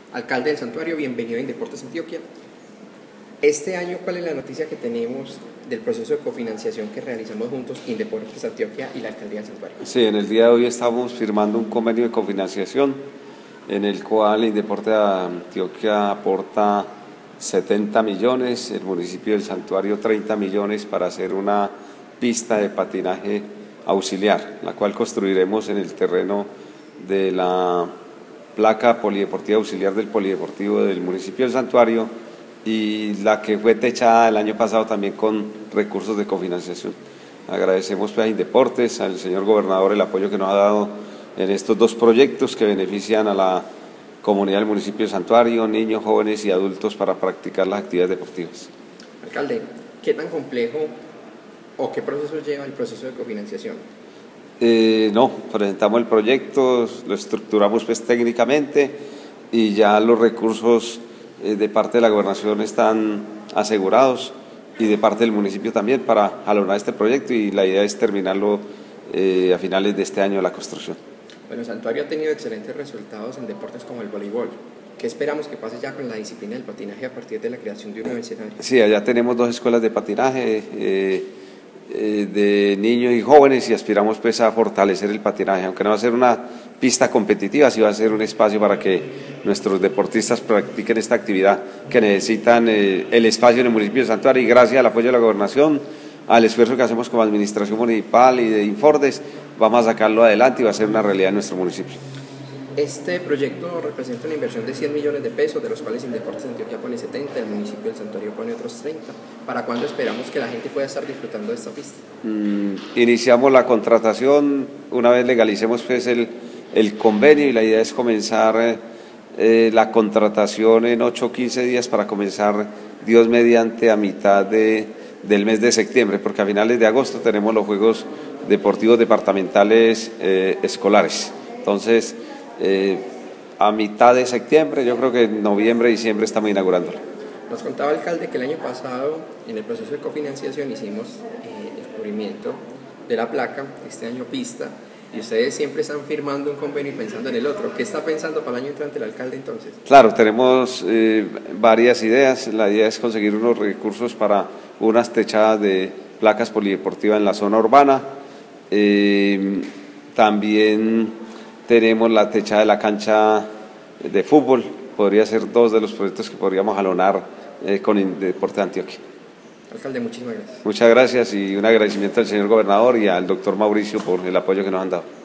Alcalde del Santuario, bienvenido a Indeportes Antioquia. Este año, ¿cuál es la noticia que tenemos del proceso de cofinanciación que realizamos juntos Indeportes Antioquia y la Alcaldía del Santuario? Sí, en el día de hoy estamos firmando un convenio de cofinanciación en el cual Indeportes Antioquia aporta 70 millones, el municipio del Santuario 30 millones para hacer una pista de patinaje auxiliar, la cual construiremos en el terreno de la placa polideportiva auxiliar del polideportivo del municipio del Santuario y la que fue techada el año pasado también con recursos de cofinanciación. Agradecemos a Indeportes, al señor gobernador, el apoyo que nos ha dado en estos dos proyectos que benefician a la comunidad del municipio del Santuario, niños, jóvenes y adultos para practicar las actividades deportivas. Alcalde, ¿qué tan complejo o qué proceso lleva el proceso de cofinanciación? No, presentamos el proyecto, lo estructuramos pues técnicamente y ya los recursos de parte de la gobernación están asegurados y de parte del municipio también para jalonar este proyecto, y la idea es terminarlo a finales de este año la construcción. Bueno, Santuario ha tenido excelentes resultados en deportes como el voleibol. ¿Qué esperamos que pase ya con la disciplina del patinaje a partir de la creación de un nuevo escenario? Sí, allá tenemos dos escuelas de patinaje de niños y jóvenes, y aspiramos pues a fortalecer el patinaje, aunque no va a ser una pista competitiva, sí va a ser un espacio para que nuestros deportistas practiquen esta actividad que necesitan el espacio en el municipio de Santuario, y gracias al apoyo de la gobernación, al esfuerzo que hacemos como administración municipal y de Infordes, vamos a sacarlo adelante y va a ser una realidad en nuestro municipio. Este proyecto representa una inversión de 100 millones de pesos, de los cuales Indeportes Antioquia pone 70, el municipio del Santuario pone otros 30. ¿Para cuándo esperamos que la gente pueda estar disfrutando de esta pista? Iniciamos la contratación, una vez legalicemos pues el convenio, y la idea es comenzar la contratación en 8 o 15 días para comenzar, Dios mediante, a mitad del mes de septiembre, porque a finales de agosto tenemos los Juegos Deportivos Departamentales escolares. Entonces, a mitad de septiembre, yo creo que en noviembre, diciembre estamos inaugurándolo. Nos contaba, alcalde, que el año pasado en el proceso de cofinanciación hicimos el cubrimiento de la placa, este año pista, y ustedes siempre están firmando un convenio y pensando en el otro. ¿Qué está pensando para el año entrante el alcalde entonces? Claro, tenemos varias ideas. La idea es conseguir unos recursos para unas techadas de placas polideportivas en la zona urbana. También tenemos la techada de la cancha de fútbol. Podría ser dos de los proyectos que podríamos jalonar con Indeportes Antioquia. Alcalde, muchísimas gracias. Muchas gracias, y un agradecimiento al señor gobernador y al doctor Mauricio por el apoyo que nos han dado.